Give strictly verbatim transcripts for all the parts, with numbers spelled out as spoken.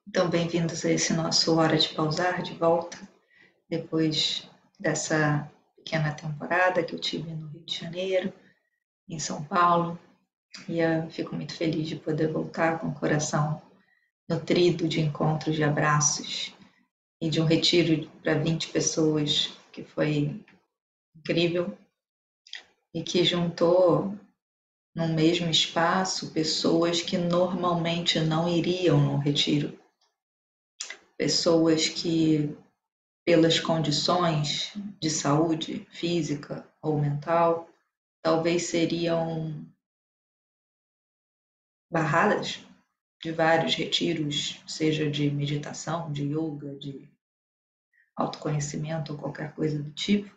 Então, bem-vindos a esse nosso Hora de Pausar, de volta, depois dessa pequena temporada que eu tive no Rio de Janeiro, em São Paulo, e eu fico muito feliz de poder voltar com o coração nutrido de encontros, de abraços e de um retiro para vinte pessoas que foi incrível e que juntou no mesmo espaço pessoas que normalmente não iriam no retiro, pessoas que pelas condições de saúde física ou mental, talvez seriam barradas de vários retiros, seja de meditação, de yoga, de autoconhecimento ou qualquer coisa do tipo.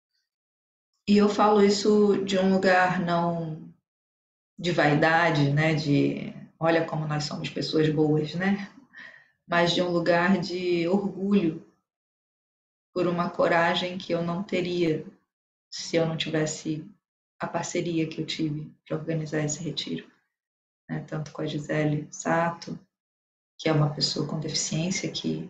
E eu falo isso de um lugar não de vaidade, né, de olha como nós somos pessoas boas, né, mas de um lugar de orgulho por uma coragem que eu não teria se eu não tivesse a parceria que eu tive para organizar esse retiro, né? Tanto com a Gisele Sato, que é uma pessoa com deficiência que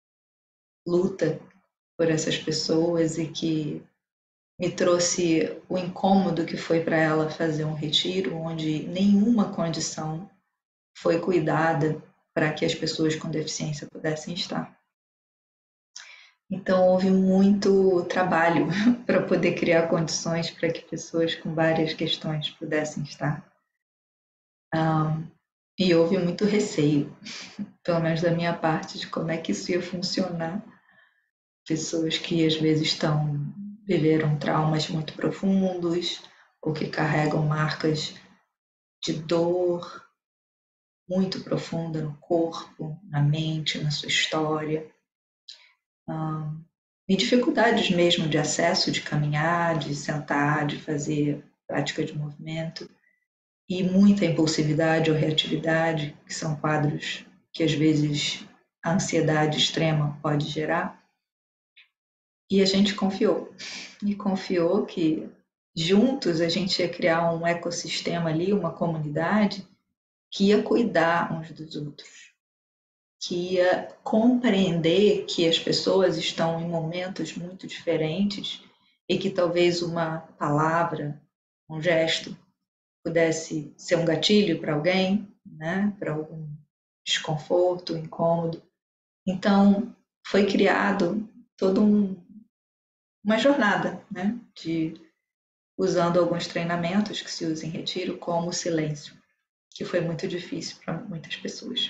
luta por essas pessoas e que me trouxe o incômodo que foi para ela fazer um retiro onde nenhuma condição foi cuidada para que as pessoas com deficiência pudessem estar. Então, houve muito trabalho para poder criar condições para que pessoas com várias questões pudessem estar. Um, e houve muito receio, pelo menos da minha parte, de como é que isso ia funcionar. Pessoas que às vezes estão viveram traumas muito profundos ou que carregam marcas de dor muito profunda no corpo, na mente, na sua história. Um, e dificuldades mesmo de acesso, de caminhar, de sentar, de fazer prática de movimento. E muita impulsividade ou reatividade, que são quadros que às vezes a ansiedade extrema pode gerar. E a gente confiou. E confiou que juntos a gente ia criar um ecossistema ali, uma comunidade que ia cuidar uns dos outros, que ia compreender que as pessoas estão em momentos muito diferentes e que talvez uma palavra, um gesto, pudesse ser um gatilho para alguém, né, para algum desconforto, incômodo. Então, foi criado toda um, uma jornada, né, de usando alguns treinamentos que se usam em retiro, como o silêncio, que foi muito difícil para muitas pessoas.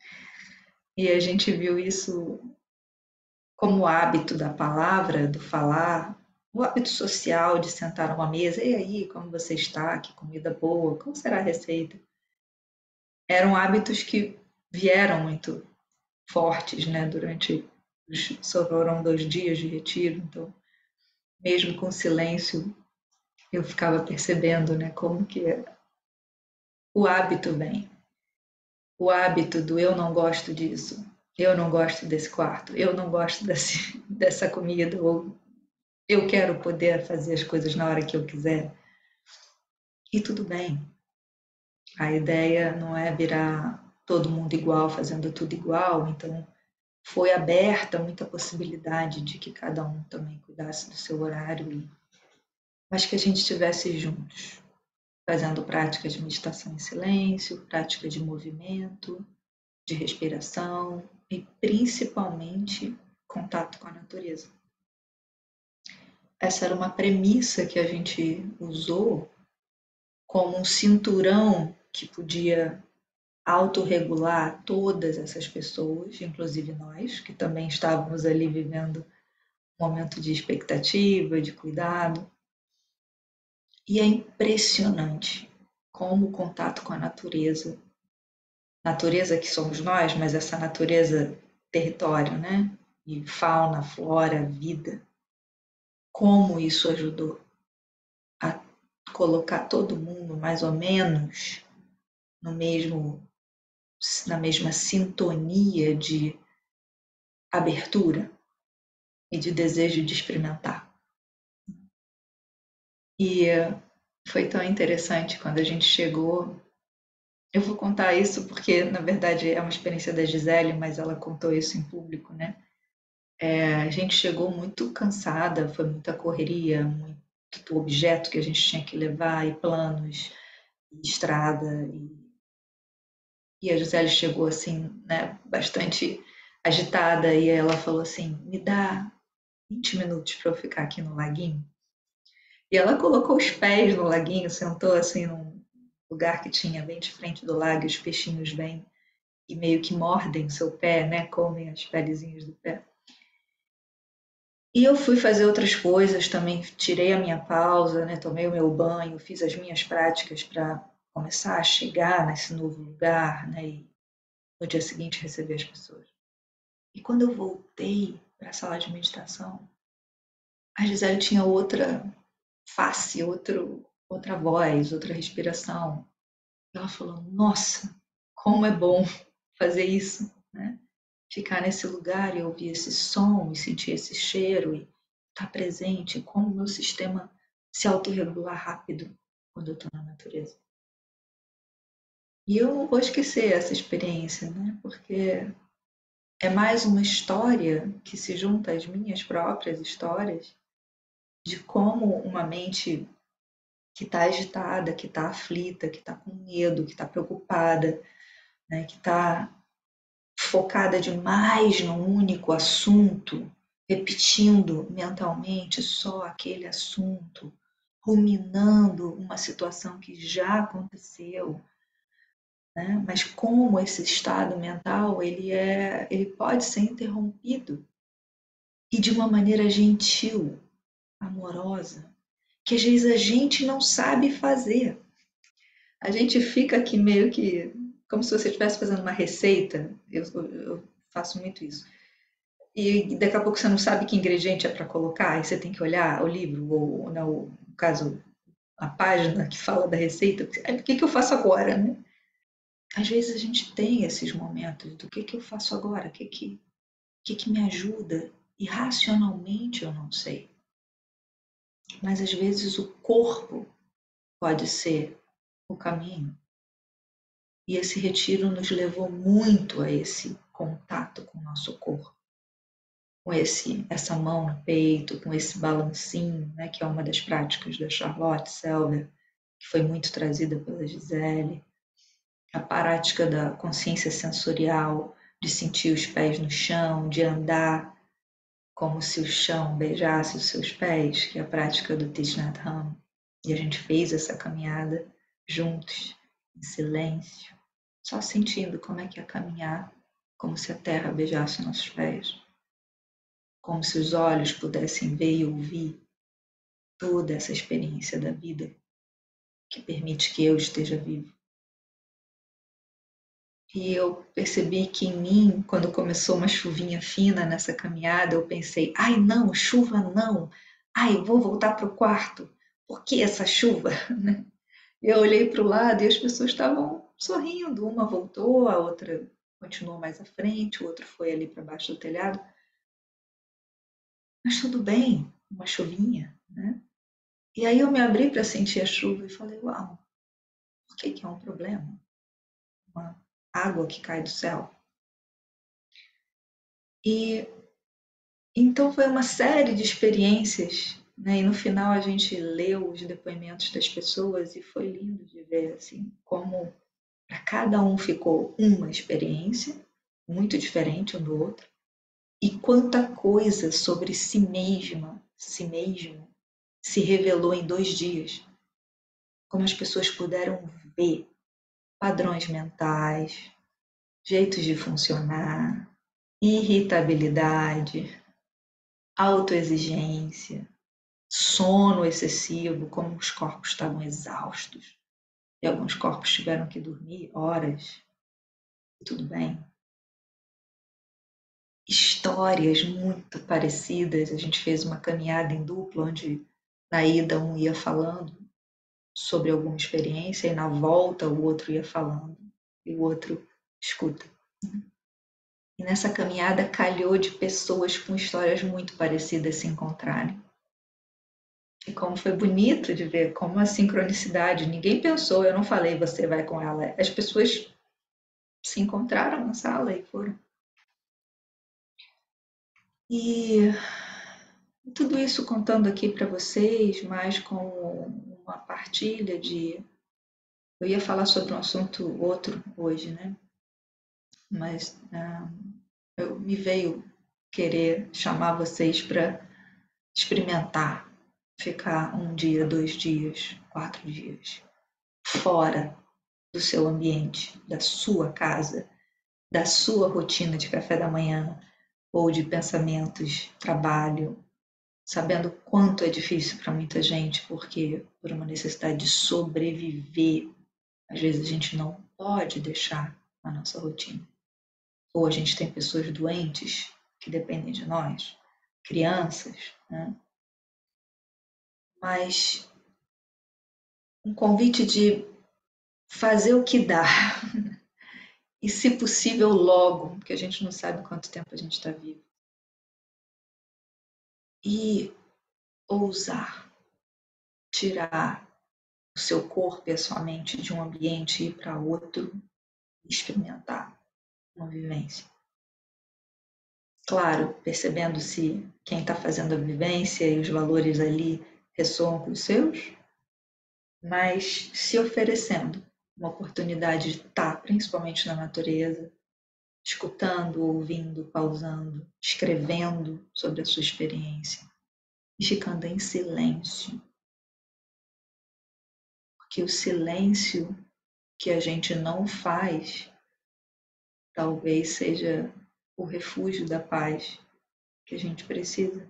E a gente viu isso como o hábito da palavra, do falar, o hábito social de sentar a uma mesa, e aí, como você está? Que comida boa? Qual será a receita? Eram hábitos que vieram muito fortes, né, durante os, foram dois dias de retiro, então, mesmo com silêncio, eu ficava percebendo, né, como que o hábito vem. O hábito do eu não gosto disso, eu não gosto desse quarto, eu não gosto desse, dessa comida, ou eu quero poder fazer as coisas na hora que eu quiser. E tudo bem. A ideia não é virar todo mundo igual, fazendo tudo igual, então foi aberta muita possibilidade de que cada um também cuidasse do seu horário, mas que a gente estivesse juntos, fazendo prática de meditação em silêncio, prática de movimento, de respiração e principalmente contato com a natureza. Essa era uma premissa que a gente usou como um cinturão que podia autorregular todas essas pessoas, inclusive nós, que também estávamos ali vivendo um momento de expectativa, de cuidado. E é impressionante como o contato com a natureza, natureza que somos nós, mas essa natureza território, né? E fauna, flora, vida, como isso ajudou a colocar todo mundo mais ou menos no mesmo, na mesma sintonia de abertura e de desejo de experimentar. E foi tão interessante quando a gente chegou Eu vou contar isso porque, na verdade, é uma experiência da Gisele, mas ela contou isso em público, né? É, a gente chegou muito cansada, foi muita correria, muito objeto que a gente tinha que levar, e planos, e estrada. E, e a Gisele chegou assim, né, bastante agitada, e ela falou assim: me dá vinte minutos para eu ficar aqui no laguinho. E ela colocou os pés no laguinho, sentou assim num lugar que tinha bem de frente do lago, e os peixinhos vêm e meio que mordem seu pé, né? Comem as pelezinhas do pé. E eu fui fazer outras coisas também, tirei a minha pausa, né? Tomei o meu banho, fiz as minhas práticas para começar a chegar nesse novo lugar, né? E no dia seguinte receber as pessoas. E quando eu voltei para a sala de meditação, a Gisele tinha outra face, outro, outra voz, outra respiração. Ela falou: nossa, como é bom fazer isso, né? Ficar nesse lugar e ouvir esse som e sentir esse cheiro e estar presente, como o meu sistema se autorregula rápido quando eu estou na natureza. E eu não vou esquecer essa experiência, né? Porque é mais uma história que se junta às minhas próprias histórias de como uma mente que está agitada, que está aflita, que está com medo, que está preocupada, né? Que está focada demais num único assunto, repetindo mentalmente só aquele assunto, ruminando uma situação que já aconteceu, né? Mas como esse estado mental ele é, ele pode ser interrompido e de uma maneira gentil, amorosa, que às vezes a gente não sabe fazer. A gente fica aqui meio que como se você estivesse fazendo uma receita. Eu, eu faço muito isso. E daqui a pouco você não sabe que ingrediente é para colocar, e você tem que olhar o livro, ou, não, no caso, a página que fala da receita. Aí, o que, que eu faço agora, né? Às vezes a gente tem esses momentos do que, que eu faço agora, o que, que, que, que me ajuda, e racionalmente eu não sei. Mas às vezes o corpo pode ser o caminho. E esse retiro nos levou muito a esse contato com o nosso corpo. Com esse, essa mão no peito, com esse balancinho, né, que é uma das práticas da Charlotte Selber, que foi muito trazida pela Gisele, a prática da consciência sensorial, de sentir os pés no chão, de andar como se o chão beijasse os seus pés, que é a prática do Thich Nhat Hanh. E a gente fez essa caminhada juntos, em silêncio, só sentindo como é que é caminhar, como se a terra beijasse nossos pés, como se os olhos pudessem ver e ouvir toda essa experiência da vida que permite que eu esteja vivo. E eu percebi que em mim, quando começou uma chuvinha fina nessa caminhada, eu pensei: ai não, chuva não, ai, eu vou voltar para o quarto, por que essa chuva? Eu olhei para o lado e as pessoas estavam sorrindo, uma voltou, a outra continuou mais à frente, o outro foi ali para baixo do telhado, mas tudo bem, uma chuvinha, né? E aí eu me abri para sentir a chuva e falei: uau, por que, que é um problema? Uma água que cai do céu. E então foi uma série de experiências, né? E no final a gente leu os depoimentos das pessoas e foi lindo de ver assim como para cada um ficou uma experiência muito diferente um do outro e quanta coisa sobre si mesma, si mesmo, se revelou em dois dias. Como as pessoas puderam ver padrões mentais, jeitos de funcionar, irritabilidade, autoexigência, sono excessivo, como os corpos estavam exaustos. E alguns corpos tiveram que dormir horas. E tudo bem. Histórias muito parecidas. A gente fez uma caminhada em dupla, onde na ida um ia falando sobre alguma experiência e na volta o outro ia falando e o outro escuta. E nessa caminhada calhou de pessoas com histórias muito parecidas se encontrarem. E como foi bonito de ver como a sincronicidade, ninguém pensou, eu não falei você vai com ela, as pessoas se encontraram na sala e foram. E tudo isso contando aqui para vocês, mais com uma partilha de. Eu ia falar sobre um assunto outro hoje, né? Mas ah, eu me veio querer chamar vocês para experimentar, ficar um dia, dois dias, quatro dias fora do seu ambiente, da sua casa, da sua rotina de café da manhã ou de pensamentos, trabalho, sabendo quanto é difícil para muita gente, porque por uma necessidade de sobreviver, às vezes a gente não pode deixar a nossa rotina. Ou a gente tem pessoas doentes que dependem de nós, crianças, né? Mas um convite de fazer o que dá e, se possível, logo, porque a gente não sabe quanto tempo a gente está vivo. E ousar tirar o seu corpo e a sua mente de um ambiente e ir para outro e experimentar uma vivência. Claro, percebendo se quem está fazendo a vivência e os valores ali ressoam com os seus, mas se oferecendo uma oportunidade de estar, principalmente na natureza, escutando, ouvindo, pausando, escrevendo sobre a sua experiência e ficando em silêncio. Porque o silêncio que a gente não faz talvez seja o refúgio da paz que a gente precisa.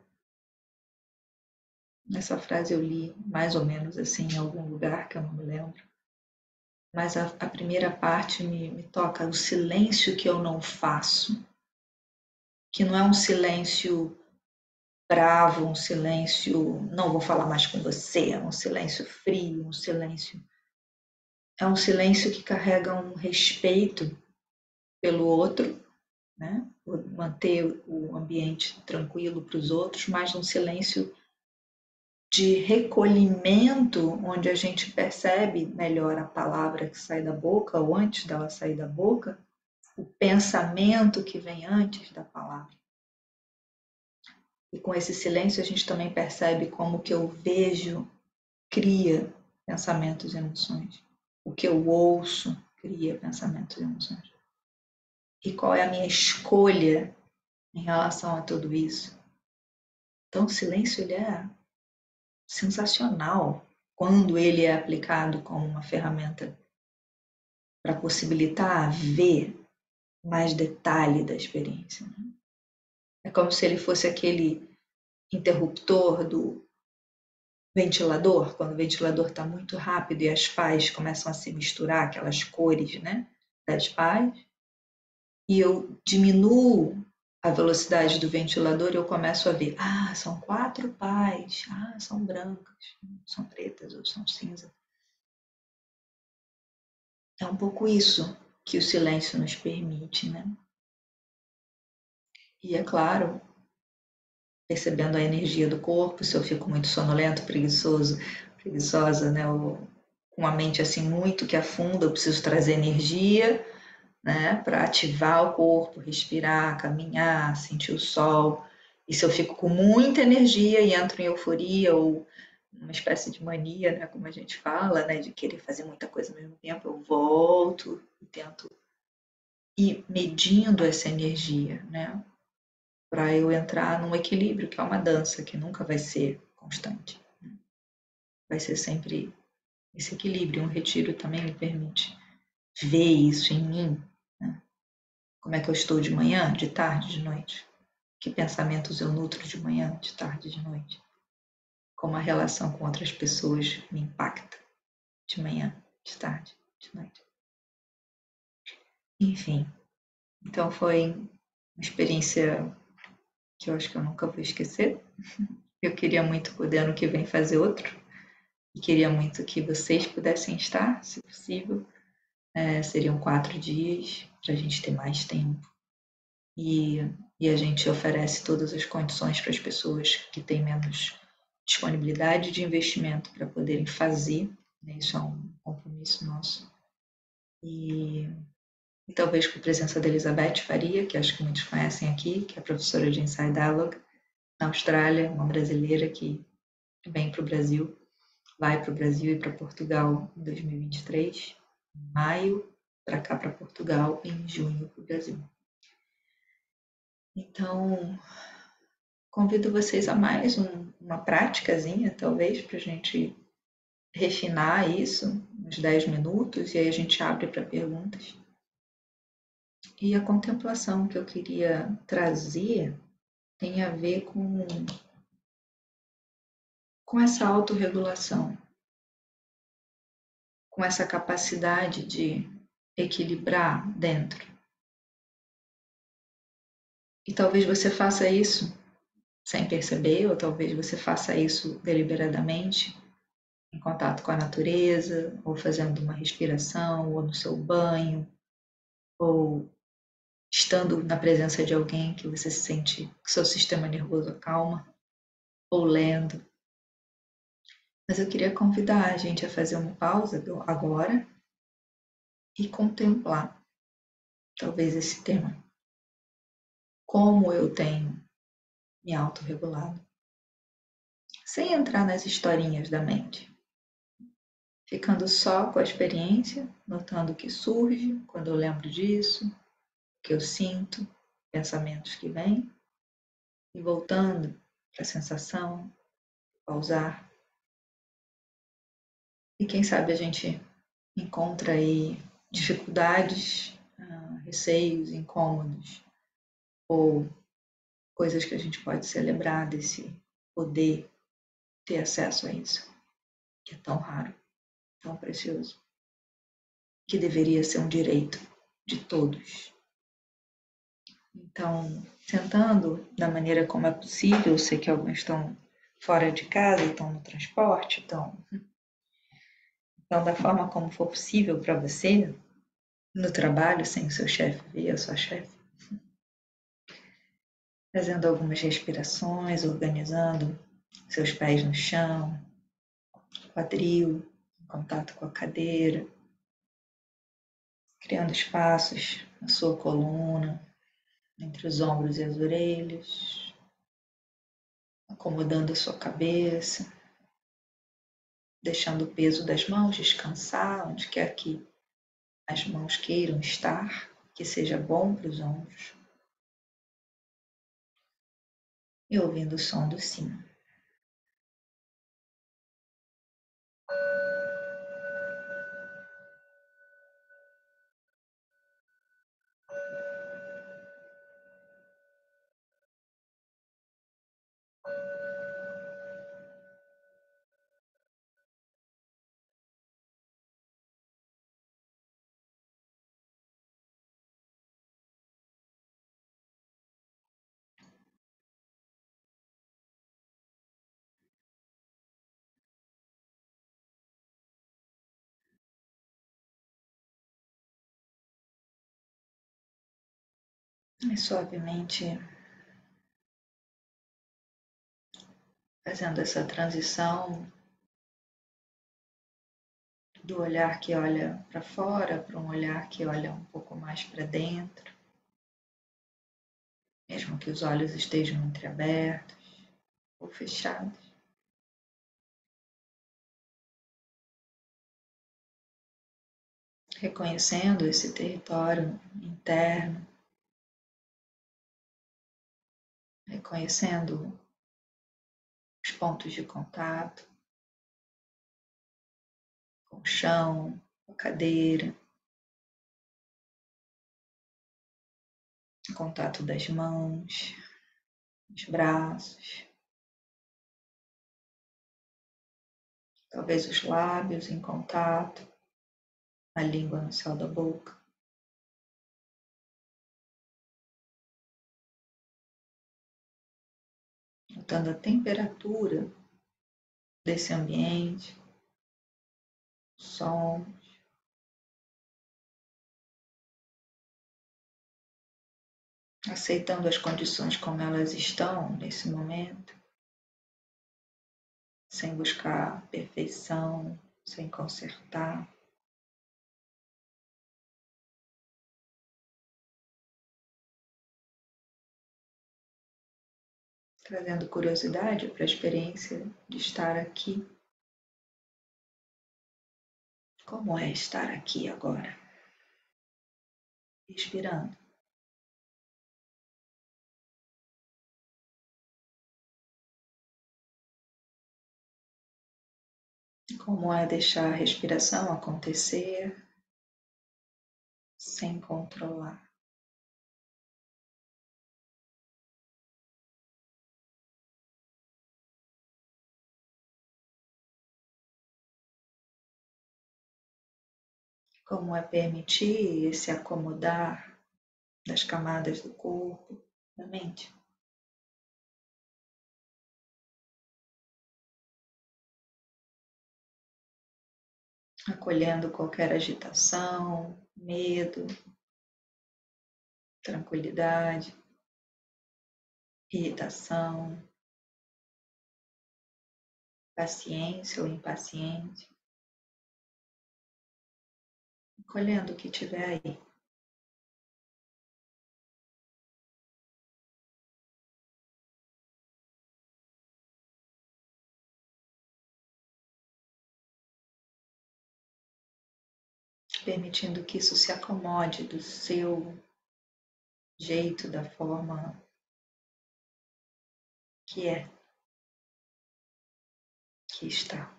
Essa frase eu li mais ou menos assim em algum lugar que eu não me lembro. Mas a, a primeira parte me, me toca, o silêncio que eu não faço, que não é um silêncio bravo, um silêncio, não vou falar mais com você, é um silêncio frio, um silêncio. É um silêncio que carrega um respeito pelo outro, né? Por manter o ambiente tranquilo para os outros, mas um silêncio de recolhimento, onde a gente percebe melhor a palavra que sai da boca ou antes dela sair da boca, o pensamento que vem antes da palavra. E com esse silêncio a gente também percebe como que eu vejo cria pensamentos e emoções. O que eu ouço cria pensamentos e emoções. E qual é a minha escolha em relação a tudo isso? Então o silêncio ele é sensacional quando ele é aplicado como uma ferramenta para possibilitar ver mais detalhe da experiência. Né? É como se ele fosse aquele interruptor do ventilador, quando o ventilador está muito rápido e as pás começam a se misturar, aquelas cores, né, das pás, e eu diminuo a velocidade do ventilador e eu começo a ver, ah, são quatro pás, ah, são brancas, são pretas ou são cinza. É um pouco isso que o silêncio nos permite, né? E é claro, percebendo a energia do corpo, se eu fico muito sonolento, preguiçoso, preguiçosa, né, ou com a mente assim muito que afunda, eu preciso trazer energia, né, para ativar o corpo, respirar, caminhar, sentir o sol. E se eu fico com muita energia e entro em euforia ou uma espécie de mania, né, como a gente fala, né, de querer fazer muita coisa ao mesmo tempo, eu volto e tento ir medindo essa energia, né, para eu entrar num equilíbrio, que é uma dança que nunca vai ser constante. Né? Vai ser sempre esse equilíbrio. Um retiro também me permite ver isso em mim. Né? Como é que eu estou de manhã, de tarde, de noite? Que pensamentos eu nutro de manhã, de tarde, de noite? Como a relação com outras pessoas me impacta de manhã, de tarde, de noite? Enfim, então foi uma experiência que eu acho que eu nunca vou esquecer. Eu queria muito poder ano que vem fazer outro. E queria muito que vocês pudessem estar, se possível. É, seriam quatro dias para a gente ter mais tempo. E, e a gente oferece todas as condições para as pessoas que têm menos disponibilidade de investimento para poderem fazer, né? Isso é um compromisso nosso. E, e talvez com a presença da Elizabeth Faria, que acho que muitos conhecem aqui, que é professora de Inside Dialogue na Austrália, uma brasileira que vem para o Brasil, vai para o Brasil e para Portugal em dois mil e vinte e três, em maio, para cá para Portugal, e em junho para o Brasil. Então, convido vocês a mais um, uma práticazinha, talvez, para a gente refinar isso, uns dez minutos, e aí a gente abre para perguntas. E a contemplação que eu queria trazer tem a ver com, com essa autorregulação, com essa capacidade de equilibrar dentro. E talvez você faça isso sem perceber, ou talvez você faça isso deliberadamente, em contato com a natureza, ou fazendo uma respiração, ou no seu banho, ou estando na presença de alguém que você se sente que seu sistema nervoso acalma, ou lendo. Mas eu queria convidar a gente a fazer uma pausa agora e contemplar, talvez, esse tema. Como eu tenho me autorregulado, sem entrar nas historinhas da mente. Ficando só com a experiência, notando o que surge quando eu lembro disso, o que eu sinto, pensamentos que vêm, e voltando para a sensação, pausar. E quem sabe a gente encontra aí dificuldades, receios, incômodos, ou coisas que a gente pode celebrar desse poder ter acesso a isso, que é tão raro, tão precioso, que deveria ser um direito de todos. Então, sentando da maneira como é possível, eu sei que alguns estão fora de casa, estão no transporte, estão... Então, da forma como for possível para você, no trabalho, sem o seu chefe ver, a sua chefe, fazendo algumas respirações, organizando seus pés no chão, quadril, em contato com a cadeira, criando espaços na sua coluna, entre os ombros e as orelhas, acomodando a sua cabeça, deixando o peso das mãos descansar onde quer que as mãos queiram estar, que seja bom para os ombros, e ouvindo o som do sino. E suavemente fazendo essa transição do olhar que olha para fora para um olhar que olha um pouco mais para dentro, mesmo que os olhos estejam entreabertos ou fechados. Reconhecendo esse território interno, reconhecendo os pontos de contato com o chão, com a cadeira, o contato das mãos, dos braços, talvez os lábios em contato, a língua no céu da boca. Notando a temperatura desse ambiente, som, aceitando as condições como elas estão nesse momento. sem buscar perfeição, sem consertar. Trazendo curiosidade para a experiência de estar aqui. Como é estar aqui agora? Respirando. Como é deixar a respiração acontecer sem controlar. Como é permitir esse acomodar das camadas do corpo, da mente. Acolhendo qualquer agitação, medo, tranquilidade, irritação, paciência ou impaciência. Acolhendo o que tiver aí. Permitindo que isso se acomode do seu jeito, da forma que é, que está.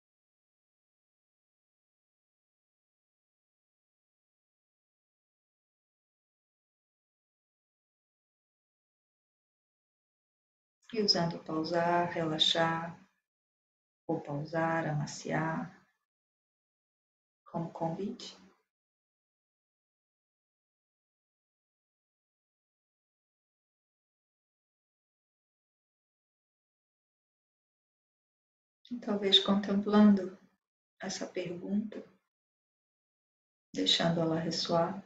E usando pausar, relaxar, ou pausar, amaciar, como convite. E talvez contemplando essa pergunta, deixando ela ressoar.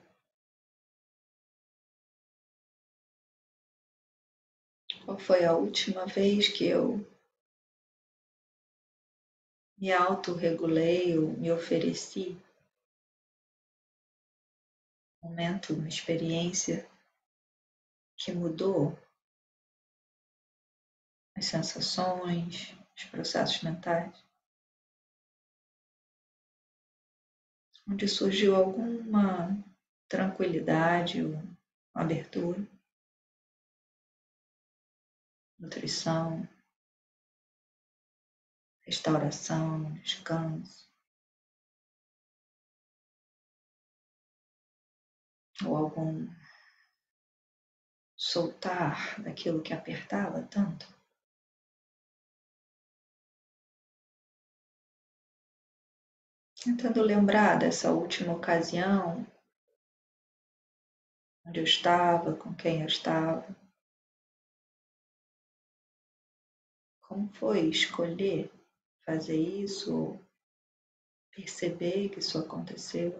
Qual foi a última vez que eu me autorregulei ou me ofereci um momento, uma experiência que mudou as sensações, os processos mentais, onde surgiu alguma tranquilidade ou abertura, nutrição, restauração, descanso, ou algum soltar daquilo que apertava tanto. Tentando lembrar dessa última ocasião, onde eu estava, com quem eu estava. Como foi escolher fazer isso, ou perceber que isso aconteceu?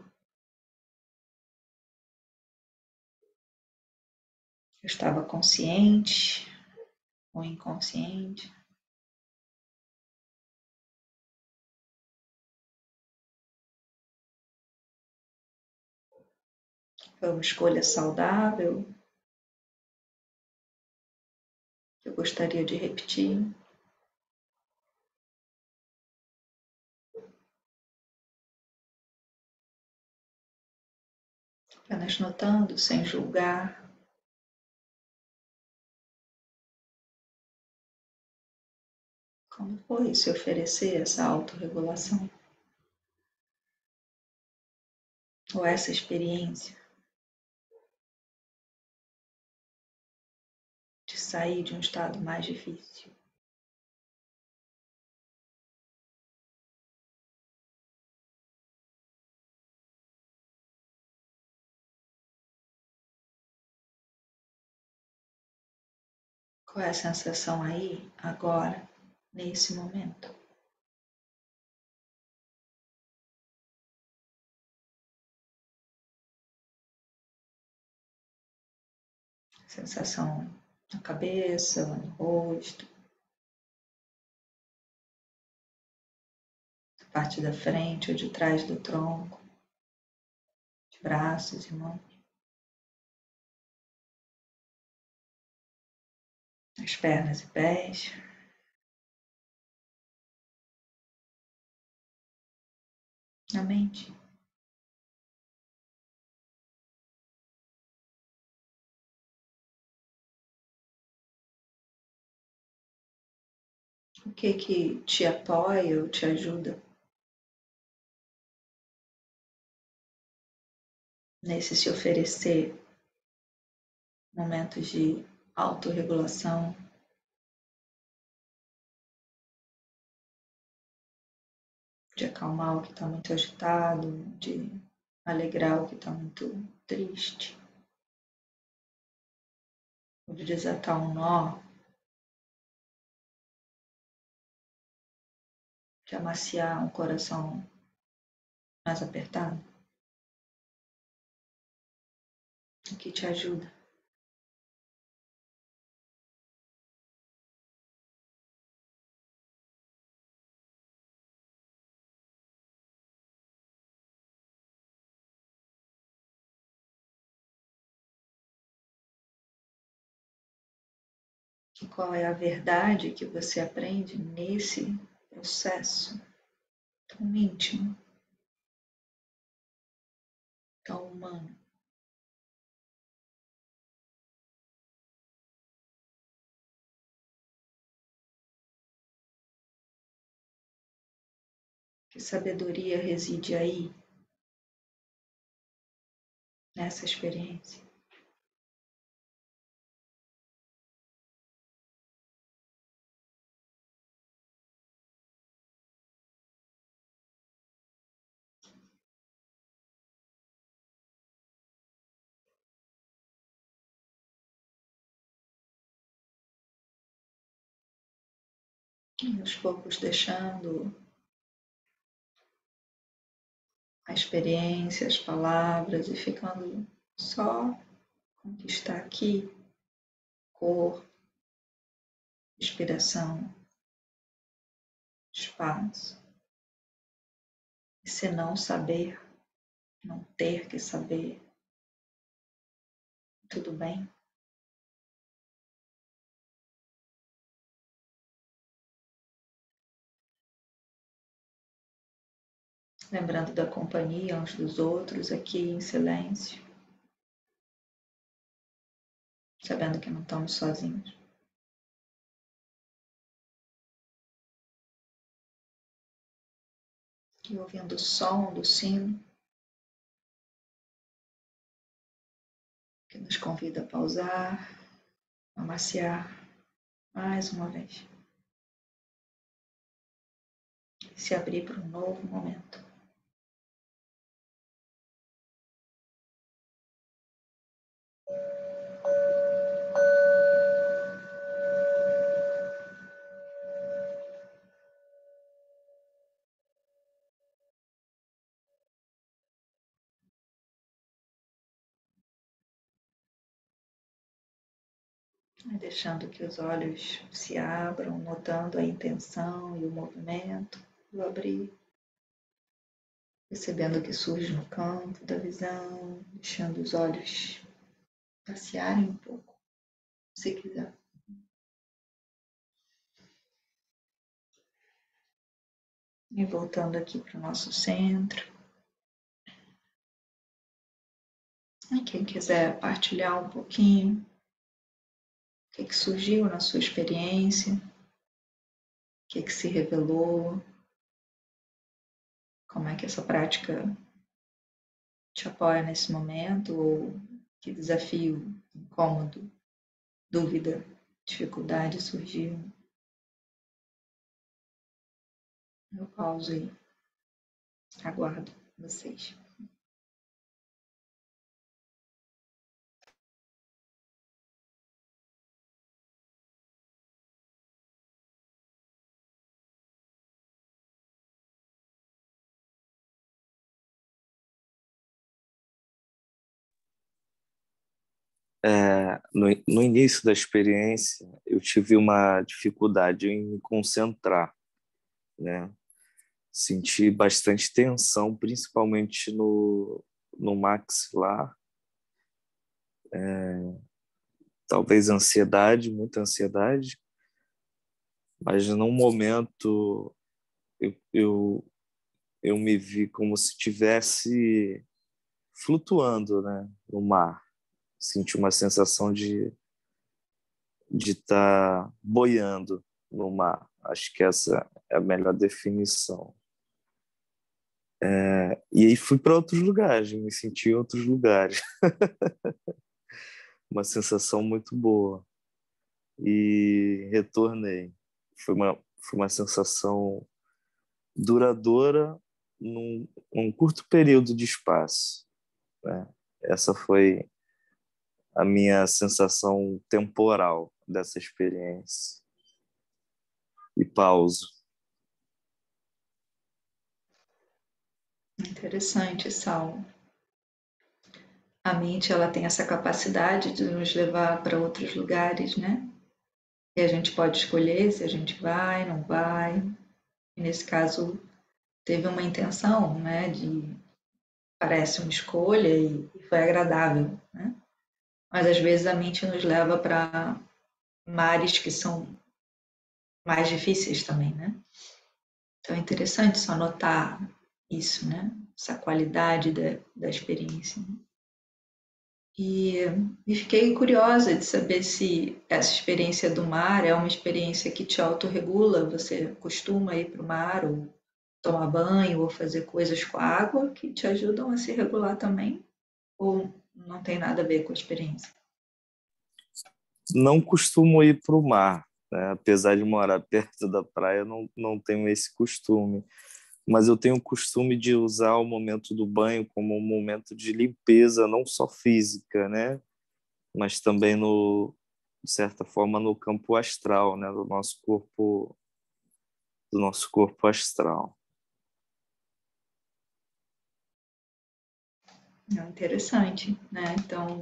Eu estava consciente ou inconsciente? Foi uma escolha saudável que eu gostaria de repetir? Apenas notando, sem julgar. Como foi se oferecer essa autorregulação? Ou essa experiência de sair de um estado mais difícil? Qual é a sensação aí, agora, nesse momento? Sensação na cabeça, no rosto, parte da frente ou de trás do tronco, de braços e mãos, as pernas e pés, a mente. O que que te apoia ou te ajuda nesse se oferecer momentos de autorregulação, de acalmar o que está muito agitado, de alegrar o que está muito triste, ou de desatar um nó, de amaciar um coração mais apertado? O que te ajuda? E qual é a verdade que você aprende nesse processo tão íntimo, tão humano? Que sabedoria reside aí, nessa experiência? E aos poucos deixando a experiência, as palavras e ficando só com o que está aqui, cor, respiração, espaço. E se não saber, não ter que saber, tudo bem. Lembrando da companhia uns dos outros aqui em silêncio, sabendo que não estamos sozinhos. E ouvindo o som do sino, que nos convida a pausar, a maciar mais uma vez. E se abrir para um novo momento. E deixando que os olhos se abram, notando a intenção e o movimento do abrir. Percebendo o que surge no campo da visão, deixando os olhos passearem um pouco, se quiser. E voltando aqui para o nosso centro. E quem quiser partilhar um pouquinho o que, que surgiu na sua experiência, o que, que se revelou, como é que essa prática te apoia nesse momento, ou que desafio, incômodo, dúvida, dificuldade surgiu. Eu pauso aí, aguardo vocês. É, no, no início da experiência, eu tive uma dificuldade em me concentrar, né? Senti bastante tensão, principalmente no, no maxilar. É, talvez ansiedade, muita ansiedade, mas num momento eu, eu, eu me vi como se estivesse flutuando, né, no mar. Senti uma sensação de de estar boiando no mar. Acho que essa é a melhor definição. É, e aí fui para outros lugares, me senti em outros lugares. Uma sensação muito boa. E retornei. Foi uma, foi uma sensação duradoura num, num curto período de espaço, né? Essa foi a minha sensação temporal dessa experiência. E pauso. Interessante, Sal. A mente ela tem essa capacidade de nos levar para outros lugares, né? E a gente pode escolher se a gente vai, não vai. E nesse caso, teve uma intenção, né? De parece uma escolha e foi agradável, né? Mas às vezes a mente nos leva para mares que são mais difíceis também, né? Então é interessante só notar isso, né? Essa qualidade da, da experiência. E, e fiquei curiosa de saber se essa experiência do mar é uma experiência que te autorregula, você costuma ir para o mar ou tomar banho ou fazer coisas com a água que te ajudam a se regular também, ou não tem nada a ver com a experiência? Não costumo ir para o mar, né? Apesar de morar perto da praia, não, não tenho esse costume. Mas eu tenho o costume de usar o momento do banho como um momento de limpeza, não só física, né? Mas também, no, de certa forma, no campo astral, né? Do nosso corpo, do nosso corpo astral. É interessante, né? Então,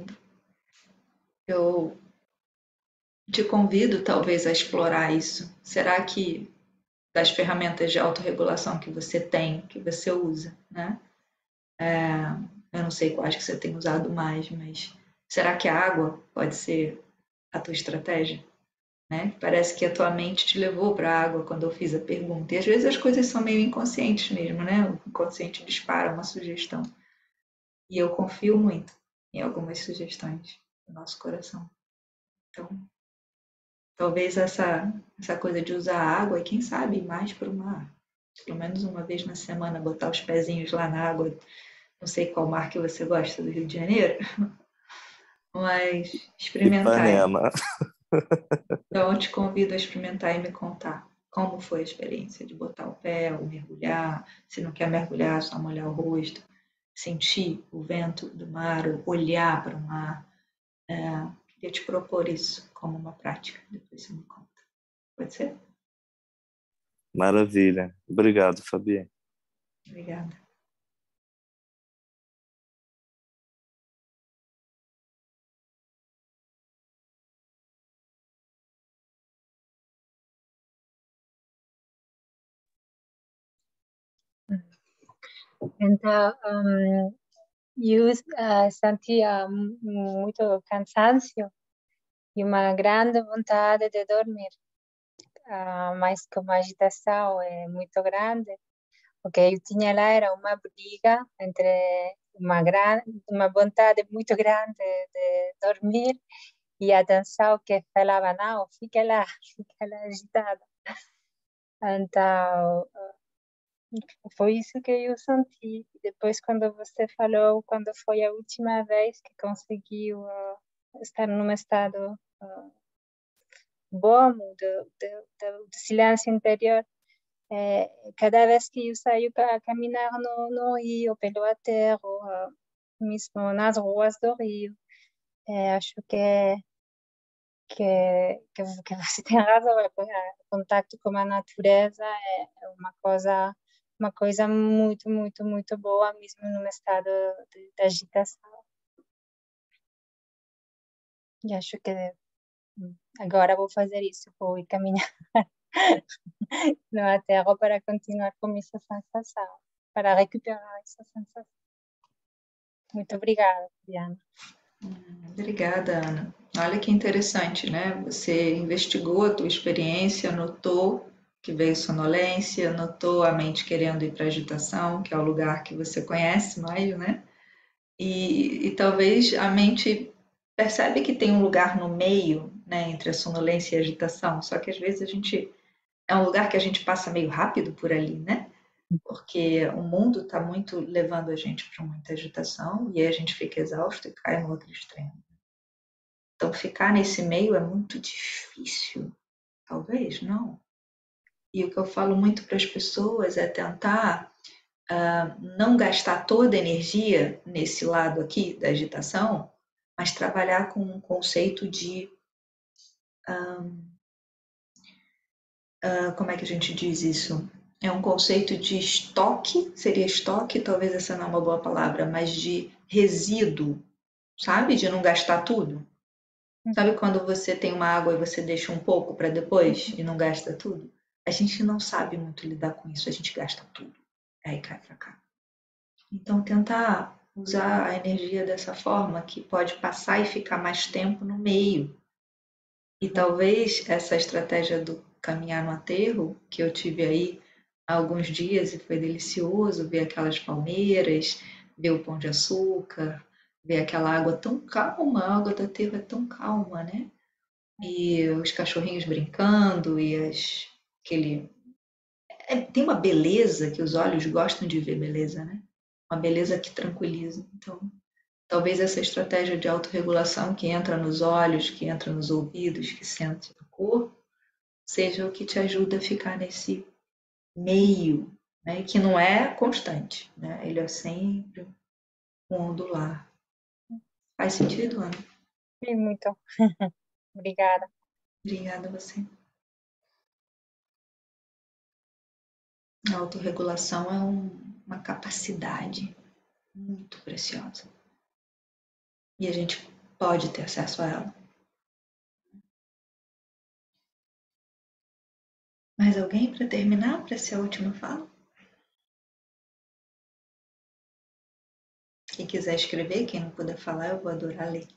eu te convido talvez a explorar isso. Será que das ferramentas de autorregulação que você tem, que você usa, né? É, eu não sei quais que você tem usado mais, mas será que a água pode ser a tua estratégia? Né? Parece que a tua mente te levou para a água quando eu fiz a pergunta. E às vezes as coisas são meio inconscientes mesmo, né? O inconsciente dispara uma sugestão. E eu confio muito em algumas sugestões do nosso coração. Então, talvez essa, essa coisa de usar a água e quem sabe mais para o mar. Pelo menos uma vez na semana botar os pezinhos lá na água. Não sei qual mar que você gosta do Rio de Janeiro, mas experimentar. Ipanema. Então, eu te convido a experimentar e me contar como foi a experiência de botar o pé, ou mergulhar. Se não quer mergulhar, só molhar o rosto, sentir o vento do mar, ou olhar para o mar. É, queria te propor isso como uma prática. Depois você me conta. Pode ser? Maravilha. Obrigado, Fabi. Obrigada. Então, um, eu uh, sentia muito cansaço e uma grande vontade de dormir, uh, mas como a agitação é muito grande, o que eu tinha lá era uma briga entre uma, gran, uma vontade muito grande de dormir e a atenção que falava, não, fica lá, fica lá agitada. Então, foi isso que eu senti. Depois, quando você falou, quando foi a última vez que conseguiu uh, estar num estado uh, bom, de, de, de, de silêncio interior, é, cada vez que eu saio a caminhar no, no Rio, pelo aterro, uh, mesmo nas ruas do Rio, é, acho que, que, que, que você tem razão. O contato com a natureza é, é uma coisa uma coisa muito, muito, muito boa, mesmo num estado de, de agitação. E acho que agora vou fazer isso, vou ir caminhar no aterro para continuar com essa sensação, para recuperar essa sensação. Muito obrigada, Diana. Obrigada, Ana. Olha que interessante, né? Você investigou a tua experiência, notou que veio sonolência, notou a mente querendo ir para a agitação, que é o lugar que você conhece mais, né? E, e talvez a mente percebe que tem um lugar no meio, né, entre a sonolência e a agitação, só que às vezes a gente é um lugar que a gente passa meio rápido por ali, né? Porque o mundo está muito levando a gente para muita agitação e aí a gente fica exausto e cai no outro extremo. Então, ficar nesse meio é muito difícil. Talvez não. E o que eu falo muito para as pessoas é tentar uh, não gastar toda a energia nesse lado aqui da agitação, mas trabalhar com um conceito de. Um, uh, como é que a gente diz isso? É um conceito de estoque, seria estoque, talvez essa não é uma boa palavra, mas de resíduo, sabe? De não gastar tudo. Sabe quando você tem uma água e você deixa um pouco para depois e não gasta tudo? A gente não sabe muito lidar com isso, a gente gasta tudo. Aí cai para cá. Então, tentar usar a energia dessa forma que pode passar e ficar mais tempo no meio. E talvez essa estratégia do caminhar no aterro, que eu tive aí há alguns dias e foi delicioso ver aquelas palmeiras, ver o Pão de Açúcar, ver aquela água tão calma, a água do aterro é tão calma, né? E os cachorrinhos brincando e as, aquele... É, tem uma beleza que os olhos gostam de ver beleza, né? Uma beleza que tranquiliza. Então, talvez essa estratégia de autorregulação que entra nos olhos, que entra nos ouvidos, que sente no corpo, seja o que te ajuda a ficar nesse meio, né? Que não é constante, né? Ele é sempre um ondular. Faz sentido, Ana? Sim, muito. Obrigada. Obrigada a você. A autorregulação é um, uma capacidade muito preciosa. E a gente pode ter acesso a ela. Mais alguém para terminar, para ser a última fala? Quem quiser escrever, quem não puder falar, eu vou adorar ler.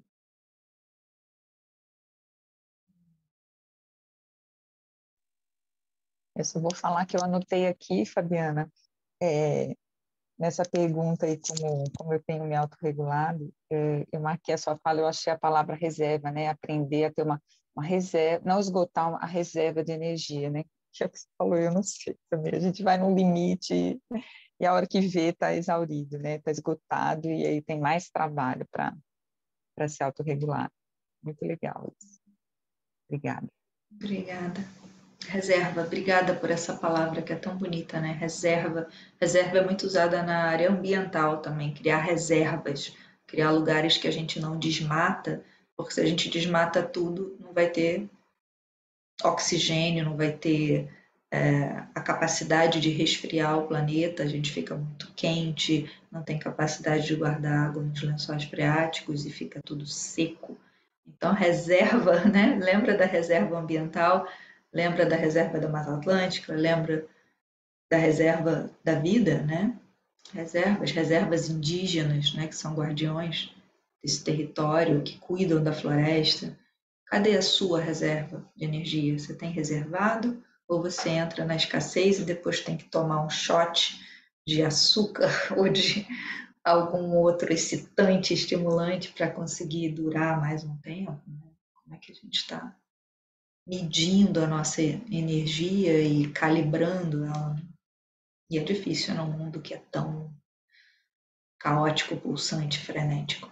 Eu só vou falar que eu anotei aqui, Fabiana, é, nessa pergunta aí, como, como eu tenho me autorregulado, é, eu marquei a sua fala, eu achei a palavra reserva, né? Aprender a ter uma, uma reserva, não esgotar uma, a reserva de energia, né? Que é o que você falou, eu não sei também. A gente vai no limite e, e a hora que vê está exaurido, né? Está esgotado e aí tem mais trabalho para para se autorregular. Muito legal isso. Obrigada. Obrigada. Reserva, obrigada por essa palavra que é tão bonita, né? Reserva. Reserva é muito usada na área ambiental também, criar reservas, criar lugares que a gente não desmata, porque se a gente desmata tudo, não vai ter oxigênio, não vai ter é, a capacidade de resfriar o planeta, a gente fica muito quente, não tem capacidade de guardar água nos lençóis freáticos e fica tudo seco. Então, reserva, né? Lembra da reserva ambiental, lembra da reserva da Mata Atlântica, lembra da reserva da vida, né? Reservas, reservas indígenas, né? Que são guardiões desse território, que cuidam da floresta. Cadê a sua reserva de energia? Você tem reservado ou você entra na escassez e depois tem que tomar um shot de açúcar ou de algum outro excitante, estimulante para conseguir durar mais um tempo? Como é que a gente está medindo a nossa energia e calibrando ela? E é difícil num mundo que é tão caótico, pulsante, frenético.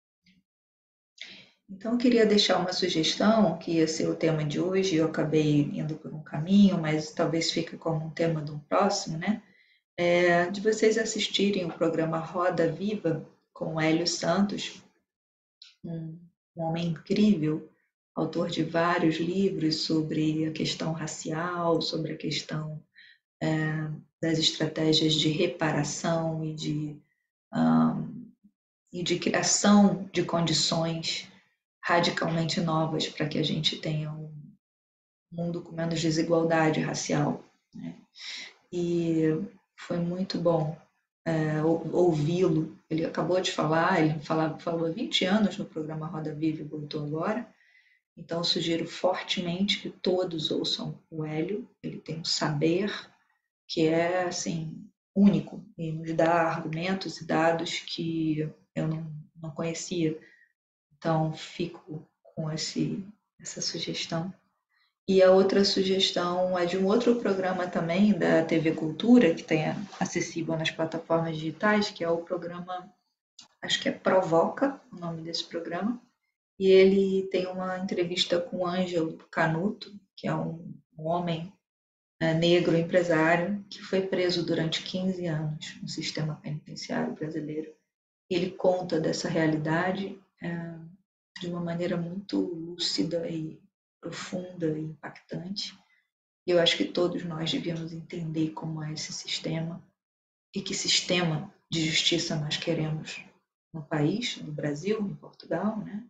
Então, eu queria deixar uma sugestão, que ia ser o tema de hoje, eu acabei indo por um caminho, mas talvez fique como um tema de um próximo, né? É, de vocês assistirem o programa Roda Viva com o Hélio Santos, um, um homem incrível, autor de vários livros sobre a questão racial, sobre a questão é, das estratégias de reparação e de, um, e de criação de condições radicalmente novas para que a gente tenha um, mundo com menos desigualdade racial, né? E foi muito bom é, ouvi-lo. Ele acabou de falar, ele falava, falou há vinte anos no programa Roda Viva e voltou agora. Então, sugiro fortemente que todos ouçam o Hélio. Ele tem um saber que é, assim, único e nos dá argumentos e dados que eu não, não conhecia. Então, fico com esse, essa sugestão. E a outra sugestão é de um outro programa também da T V Cultura, que tem acessível nas plataformas digitais, que é o programa, acho que é Provoca, o nome desse programa. E ele tem uma entrevista com o Ângelo Canuto, que é um, um homem é, negro empresário que foi preso durante quinze anos no sistema penitenciário brasileiro. Ele conta dessa realidade é, de uma maneira muito lúcida e profunda e impactante. E eu acho que todos nós devíamos entender como é esse sistema e que sistema de justiça nós queremos no país, no Brasil, em Portugal, né?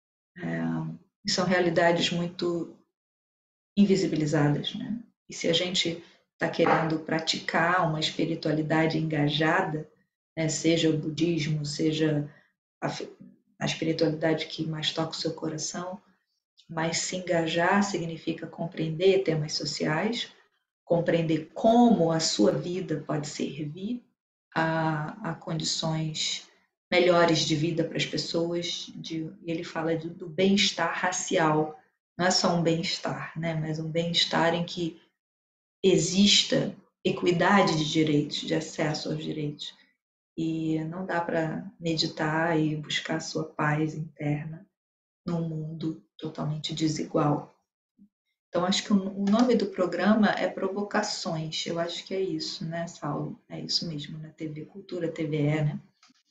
É, são realidades muito invisibilizadas, né? E se a gente está querendo praticar uma espiritualidade engajada, né, seja o budismo, seja a, a espiritualidade que mais toca o seu coração, mas se engajar significa compreender temas sociais, compreender como a sua vida pode servir a, a condições melhores de vida para as pessoas. De, ele fala de, do bem-estar racial. Não é só um bem-estar, né, mas um bem-estar em que exista equidade de direitos, de acesso aos direitos. E não dá para meditar e buscar a sua paz interna num mundo totalmente desigual. Então, acho que o nome do programa é Provocações. Eu acho que é isso, né, Saulo? É isso mesmo, na T V Cultura, T V E, né?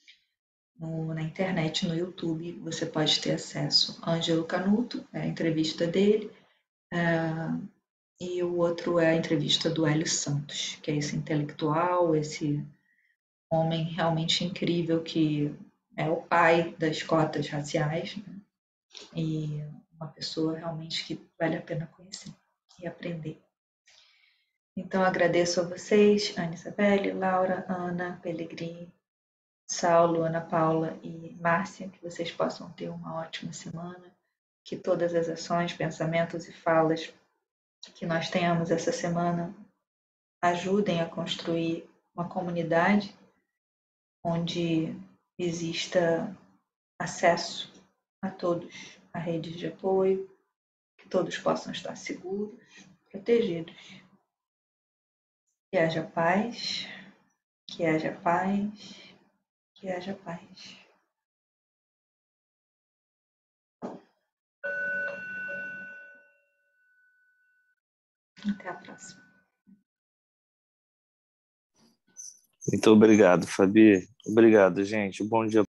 No, na internet, no YouTube, você pode ter acesso. Ângelo Canuto, é a entrevista dele, é, e o outro é a entrevista do Hélio Santos, que é esse intelectual, esse homem realmente incrível que é o pai das cotas raciais, né? E uma pessoa realmente que vale a pena conhecer e aprender. Então, agradeço a vocês, Ana Isabelle, Laura, Ana, Pellegrini, Saulo, Ana Paula e Márcia, que vocês possam ter uma ótima semana, que todas as ações, pensamentos e falas que nós tenhamos essa semana ajudem a construir uma comunidade onde exista acesso a todos a redes de apoio, que todos possam estar seguros, protegidos. Que haja paz, que haja paz, que haja paz. Até a próxima. Muito obrigado, Fabi. Obrigado, gente. Bom dia.